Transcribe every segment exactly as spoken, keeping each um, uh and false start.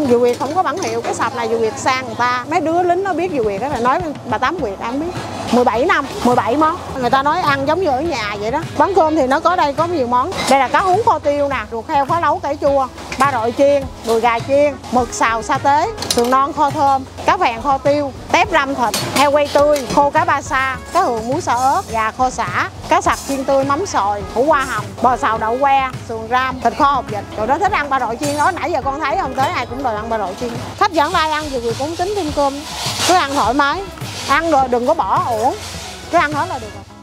Dừa Việt không có bản hiệu, cái sạp này Dừa Việt sang người ta. Mấy đứa lính nó biết Dừa Việt đó là nói bà Tám Việt ăn biết. mười bảy năm, mười bảy món. Người ta nói ăn giống như ở nhà vậy đó. Bán cơm thì nó có đây có nhiều món. Đây là cá hú kho tiêu nè, ruột heo phá lấu cải chua, ba rọi chiên, đùi gà chiên, mực xào sa tế, sườn non kho thơm, cá vàng kho tiêu, tép răm thịt, heo quay tươi, khô cá ba sa, cá hường muối xào ớt, gà kho sả, cá sặc chiên tươi mắm sòi, hủ hoa hồng, bò xào đậu que, sườn ram, thịt kho hột vịt. Rồi đó thích ăn ba rọi chiên đó, nãy giờ con thấy không, tới ai cũng đòi ăn ba rọi chiên. Khách dẫn lai ăn Dừa Việt cũng tính thêm cơm, cứ ăn thoải mái, ăn rồi đừng có bỏ uổng, cứ ăn hết là được rồi.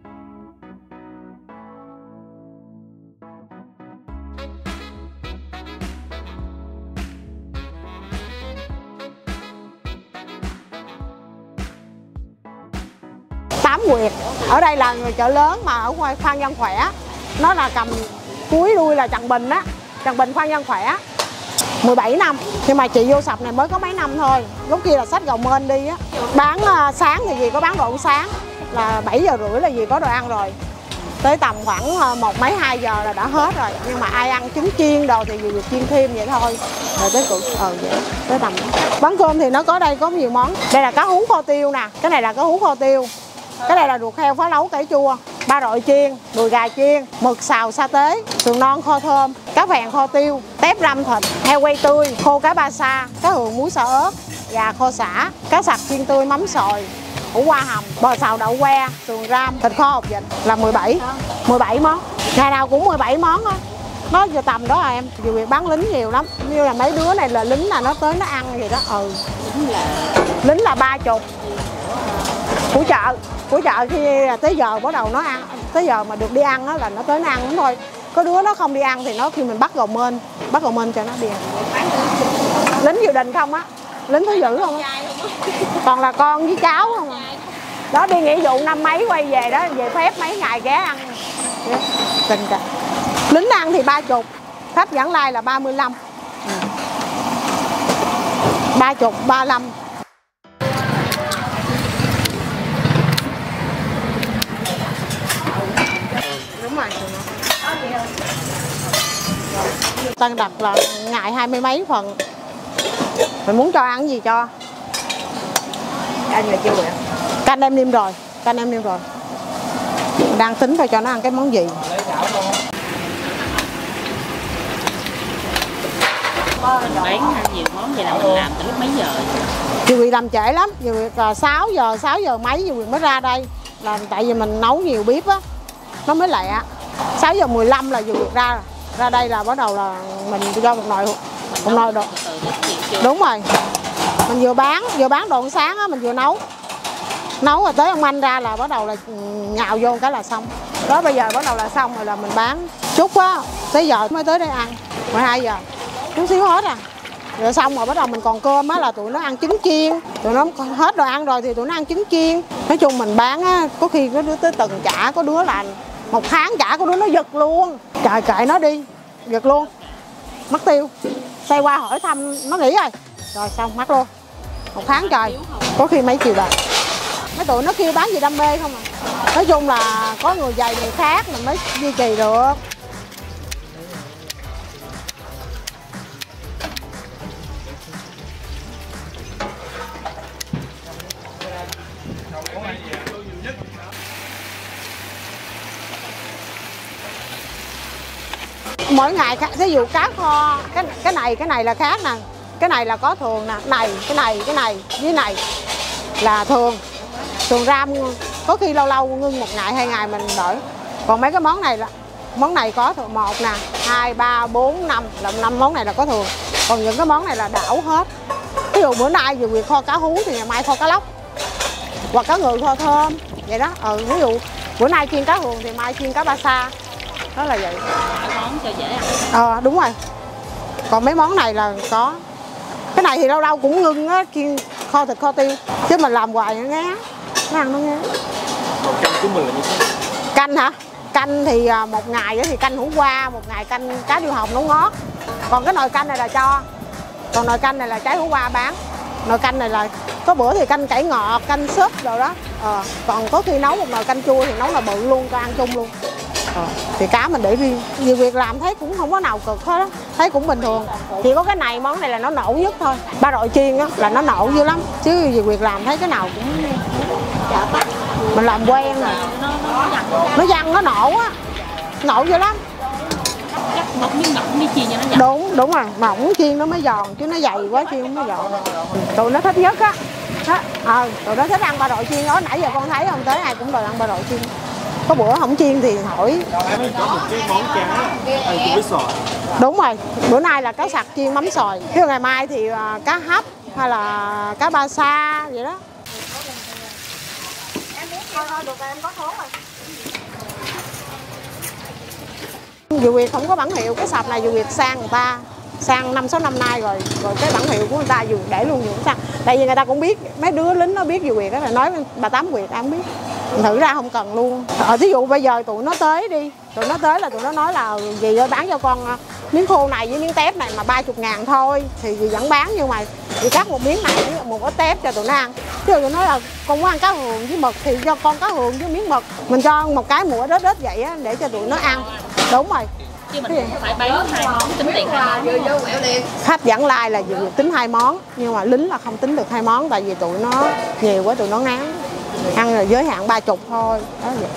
Tám Nguyệt ở đây là người chợ lớn mà ở ngoài Phan Văn Khỏe, nó là cầm cuối đuôi là Trần Bình á, Trần Bình Phan Văn Khỏe. Mười bảy năm, nhưng mà chị vô sạp này mới có mấy năm thôi, lúc kia là xách gầu mên đi á. Bán uh, sáng thì gì có bán đồ ăn sáng, là bảy giờ rưỡi là gì có đồ ăn rồi, tới tầm khoảng uh, một mấy hai giờ là đã hết rồi. Nhưng mà ai ăn trứng chiên đồ thì Dừa Việt chiên thêm vậy thôi, rồi tới cự ờ vậy tới tầm đó. Bán cơm thì nó có đây có nhiều món. Đây là cá hú kho tiêu nè, cái này là cá hú kho tiêu, cái này là ruột heo phá lấu cải chua, ba rọi chiên, đùi gà chiên, mực xào sa tế, sườn non kho thơm, cá vàng kho tiêu, tép răm thịt, heo quay tươi, khô cá ba sa, cá hường muối xào ớt, gà kho sả, cá sặc chiên tươi mắm sòi, hủ hoa hồng, bò xào đậu que, sườn ram, thịt kho hột vịt là mười bảy, mười bảy món. Ngày nào cũng mười bảy món á. Nó giờ tầm đó à em, Dừa Việt bán lính nhiều lắm. Như là mấy đứa này là lính là nó tới nó ăn vậy đó. Ừ. Lính là ba chục. Của chợ, của chợ khi tới giờ bắt đầu nó ăn, tới giờ mà được đi ăn á là nó tới nó ăn đúng thôi. Có đứa nó không đi ăn thì nó khi mình bắt gầu mên, bắt gầu mên cho nó đi ăn. Lính dự định không á, lính thứ dữ không á, còn là con với cháu không à. Đó đi nghĩa vụ năm mấy quay về đó, về phép mấy ngày ghé ăn. Tình cả. Lính ăn thì ba chục, khách dẫn lai là ba mươi lăm, ba chục, ba lăm. Đúng rồi. Tăng đặt là ngày hai mươi mấy phần. Mình muốn cho ăn gì cho. Ăn là chưa vậy? Canh em niêm rồi, canh em niêm rồi. Mình đang tính coi cho nó ăn cái món gì. Bán nhiều món vậy là mình làm từ lúc mấy giờ? Dừa Việt làm trễ lắm, Dừa Việt là sáu giờ, sáu giờ mấy Dừa Việt mới ra đây. Là tại vì mình nấu nhiều bếp á, nó mới lẹ. sáu giờ mười lăm là Dừa Việt ra ra đây là bắt đầu là mình cho một nồi một nồi đồ. Đúng rồi. Mình vừa bán, vừa bán đồ ăn sáng á, mình vừa nấu. Nấu rồi tới ông anh ra là bắt đầu là nhào vô cái là xong. Đó bây giờ bắt đầu là xong rồi là mình bán. Chút á, tới giờ mới tới đây ăn. mười hai giờ. Chút xíu hết à. Rồi xong rồi bắt đầu mình còn cơm á là tụi nó ăn trứng chiên. Tụi nó hết đồ ăn rồi thì tụi nó ăn trứng chiên. Nói chung mình bán á, có khi có đứa tới từng chả, có đứa là một tháng chả, có đứa nó giật luôn. Trời kệ nó đi, giật luôn. Mất tiêu. Xoay qua hỏi thăm, nó nghỉ rồi. Rồi xong, mất luôn. Một tháng trời, có khi mấy triệu đồng. Mấy tụi nó kêu bán gì đam mê không à. Nói chung là có người dày người khác mình mới duy trì được. Mỗi ngày ví dụ cá kho, cái cái này cái này là khác nè, cái này là có thường nè, này cái này cái này với này là thường. Sườn ram có khi lâu lâu ngưng một ngày hai ngày mình đợi. Còn mấy cái món này là món này có thường một nè, hai ba bốn năm là năm món này là có thường. Còn những cái món này là đảo hết. Ví dụ bữa nay Dừa Việt kho cá hú thì ngày mai kho cá lóc hoặc cá ngừ kho thơm vậy đó. Ừ, ví dụ bữa nay chiên cá hường thì mai chiên cá ba sa. Đó là vậy. Món cho dễ ăn. Ờ đúng rồi. Còn mấy món này là có. Cái này thì lâu lâu cũng ngưng á, chiên kho thịt kho tiêu. Chứ mình làm hoài nó ngán. Nó ăn nó ngán. Canh của mình là như thế. Canh hả? Canh thì một ngày thì canh hủ qua, một ngày canh cá điêu hồng nấu ngót. Còn cái nồi canh này là cho. Còn nồi canh này là trái hủ qua bán. Nồi canh này là có bữa thì canh cải ngọt, canh súp rồi đó. Ờ, còn có khi nấu một nồi canh chua thì nấu là bự luôn cho ăn chung luôn. Ờ, thì cá mình để riêng. Nhiều việc làm thấy cũng không có nào cực hết á, thấy cũng bình thường. Chỉ có cái này, món này là nó nổ nhất thôi. Ba rọi chiên á là nó nổ dữ lắm, chứ nhiều việc làm thấy cái nào cũng mình làm quen rồi. Nó văng nó nổ á, nổ dữ lắm. Chắc một miếng mỏng đi chiên cho nó giòn. Đúng, đúng rồi, mỏng chiên nó mới giòn, chứ nó dày quá chiên không có giòn. Tụi nó thích nhất á. Ờ, tụi nó thích ăn ba rọi chiên đó, nãy giờ con thấy không, tới ai cũng đòi ăn ba rọi chiên. Có bữa không chiên thì hỏi. Có một cái món cá ăn cùng với xoài. Đúng rồi, bữa nay là cá sặc chiên mắm xoài. Chứ ngày mai thì cá hấp hay là cá ba sa vậy đó. Dừa Việt không có bản hiệu, cái sạp này Dừa Việt sang người ta sang năm sáu năm nay rồi, rồi cái bản hiệu của người ta dùng để luôn dùng sang. Tại vì người ta cũng biết, mấy đứa lính nó biết Dừa Việt đó, là nói bà Tám Việt ai không biết. Thử ra không cần luôn. Ờ, thí dụ bây giờ tụi nó tới đi, tụi nó tới là tụi nó nói là dì ơi bán cho con miếng khô này với miếng tép này mà ba mươi ngàn thôi, thì dì vẫn bán, nhưng mà dì cắt một miếng này với một cái tép cho tụi nó ăn. Chứ tụi nó là con muốn ăn cá hường với mực thì cho con cá hường với miếng mực, mình cho một cái muỗng đết đết vậy á để cho tụi nó ăn. Đúng rồi. Chứ mình cũng phải bán hai món tính tiền hai món. Khách dẫn like là Dừa Việt tính hai món, nhưng mà lính là không tính được hai món, tại vì tụi nó nhiều quá tụi nó ngán. Ăn là giới hạn ba chục thôi. Đó vậy.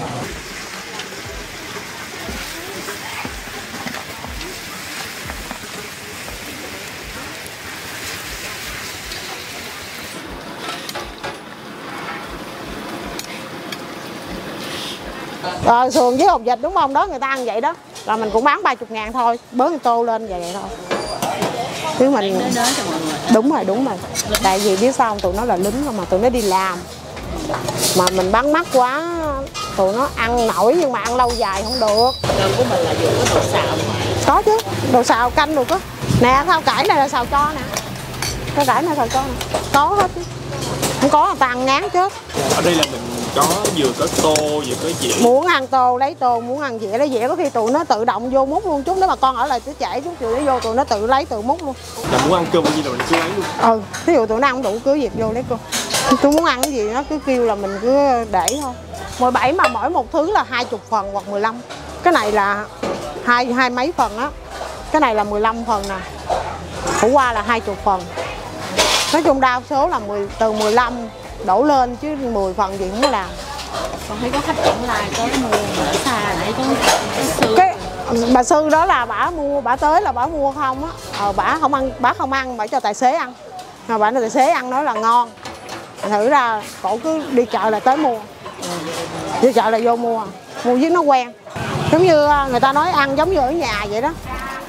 Rồi sườn với hột vịt đúng không? Đó người ta ăn vậy đó. Là mình cũng bán ba mươi ngàn thôi, bớt cái tô lên vậy vậy thôi. Chứ mình đúng rồi, đúng rồi. Tại vì biết sao không? Tụi nó là lính mà tụi nó đi làm. Mà mình bán mắc quá, tụi nó ăn nổi nhưng mà ăn lâu dài không được. Cơm của mình là dùng cái đồ xào. Có chứ, đồ xào canh được á. Nè, thao cải này là xào cho nè. Thao cải này xào cho nè. Có hết chứ. Không có người ta ăn ngán chết. Ở đây là mình có vừa có tô vừa có dĩa. Muốn ăn tô lấy tô, muốn ăn dĩa lấy dĩa, có khi tụi nó tự động vô múc luôn. Chút nếu mà con ở lại tới trễ chút tụi nó vô tụi nó tự lấy tự múc luôn. Là muốn ăn cơm bao nhiêu là mình cứ lấy luôn. Ừ, ví dụ tụi nó ăn đủ cứ việc vô lấy cơm. Tôi muốn ăn cái gì nó cứ kêu là mình cứ để thôi. mười bảy mà mỗi một thứ là hai mươi phần hoặc mười lăm. Cái này là hai hai mấy phần á. Cái này là mười lăm phần nè. Khổ qua là hai mươi phần. Nói chung đa số là mười, từ mười lăm đổ lên chứ mười phần gì không có làm. Còn thấy có khách dẫn lại tới mua ở xa nãy có cái sư. Cái bà sư đó là bả mua, bả tới là bả mua không á. Ờ, bả không ăn, bả không ăn, bả cho tài xế ăn. Mà bả tài xế ăn nói là ngon. Thử ra cổ cứ đi chợ là tới mua. Đi chợ là vô mua, mua với nó quen. Giống như người ta nói ăn giống như ở nhà vậy đó.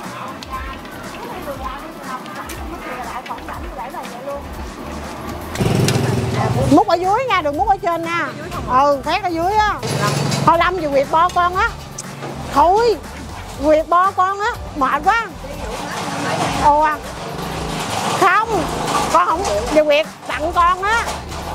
Múc ở dưới nha, đừng múc ở trên nha. Ừ, khác ở dưới á. Thôi Lâm Dừa Việt bo con á. Thôi, Việt bo con á, mệt quá. Ồ à. Không, con không, Dừa Việt tặng con á.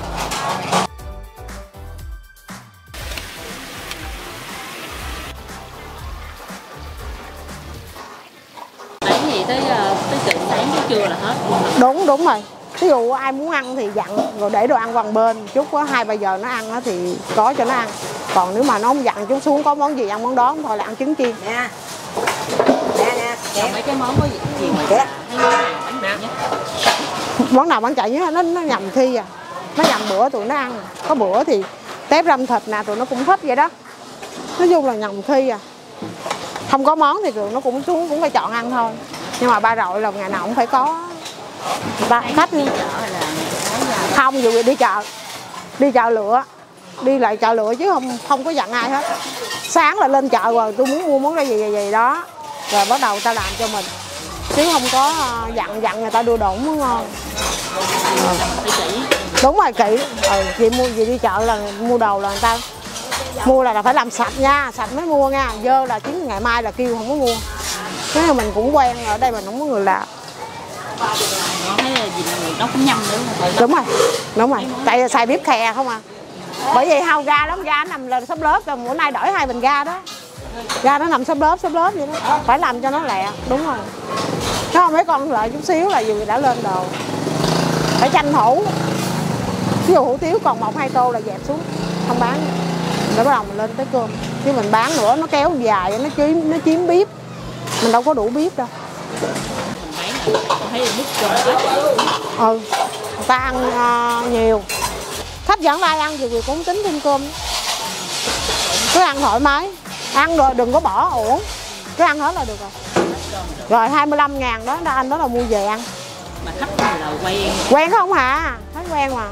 Đấy gì tới tới chừng sáng tới trưa là hết. Đúng, đúng rồi. Ví dụ ai muốn ăn thì dặn rồi để đồ ăn qua bên chút có hai ba giờ nó ăn thì có cho nó ăn. Còn nếu mà nó không dặn chút xuống có món gì ăn món đó thôi là ăn trứng chiên. Nè. Nè nè, còn mấy cái món có gì gì mà thấy món nào bánh nè. Món nào bán chạy nhớ nó nó nhầm khi à. Nó nhầm bữa tụi nó ăn. Có bữa thì tép răm thịt nè tụi nó cũng thích vậy đó. Nói chung là nhầm khi à. Không có món thì tụi nó cũng xuống cũng phải chọn ăn thôi. Nhưng mà ba rọi là ngày nào cũng phải có. Ba, khách đi không dù đi chợ đi chợ lựa đi lại chợ lựa chứ không không có dặn ai hết. Sáng là lên chợ rồi tôi muốn mua món cái gì gì gì đó rồi bắt đầu ta làm cho mình chứ không có dặn dặn người ta đưa đồ mới ngon. Ừ. Đúng rồi kỹ. Ừ, chị mua gì đi chợ là mua đồ là người ta mua là, là phải làm sạch nha, sạch mới mua nha, dơ là chính ngày mai là kêu không có mua. Thế là mình cũng quen ở đây mình không có người làm. Thấy là gì nó cũng nhầm nữa. Đúng rồi, đúng rồi. Tại vì xài bếp khè không à. Bởi vì hao ga lắm, ga nằm lên xốp lớp rồi bữa nay đổi hai bình ga đó. Ga nó nằm xốp lớp, xốp lớp vậy đó. Phải làm cho nó lẹ, đúng rồi. Nó không mấy con lợi chút xíu là dù đã lên đồ. Phải tranh thủ. Ví dụ hủ tiếu còn một hai tô là dẹp xuống, không bán. Để bắt đầu mình lên tới cơm. Chứ mình bán nữa nó kéo dài, nó chiếm, nó chiếm bếp. Mình đâu có đủ bếp đâu. Mình thấy là thấy mức cơm quá trời. Ừ, người ta ăn uh, nhiều. Khách dẫn ai ăn thì Việt cũng tính thêm cơm. Cứ ăn thoải mái. Ăn rồi đừng có bỏ uổng. Cứ ăn hết là được rồi. Rồi hai mươi lăm ngàn đó, anh đó là mua về ăn. Mà khách này là quen. Quen không hả? Thấy quen mà.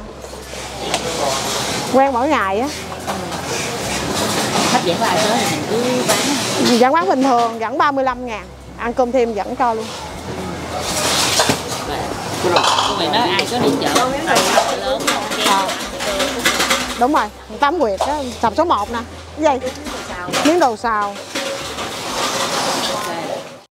Quen mỗi ngày á. Khách dẫn lại tới thì mình cứ bán. Dẫn bán bình thường, dẫn ba mươi lăm ngàn. Ăn cơm thêm dẫn cho luôn. Mày nói ai có đi chợ lớn à. Đúng rồi, Tám Nguyệt đó, sập số một nè. Cái gì? Miếng đồ xào.